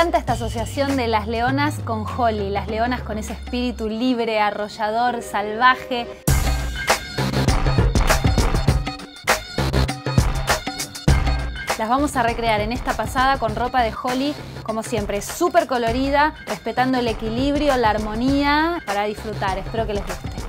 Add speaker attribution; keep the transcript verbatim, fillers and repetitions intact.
Speaker 1: encanta esta asociación de las leonas con Holly, las leonas con ese espíritu libre, arrollador, salvaje. Las vamos a recrear en esta pasada con ropa de Holly, como siempre, súper colorida, respetando el equilibrio, la armonía, para disfrutar. Espero que les guste.